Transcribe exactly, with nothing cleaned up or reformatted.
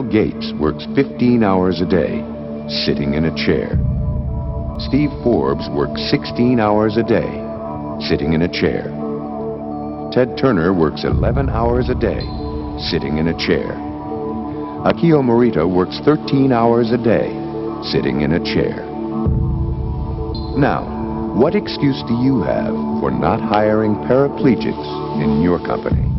Gates works fifteen hours a day, sitting in a chair. Steve Forbes works sixteen hours a day, sitting in a chair. Ted Turner works eleven hours a day, sitting in a chair. Akio Morita works thirteen hours a day, sitting in a chair. Now, what excuse do you have for not hiring paraplegics in your company?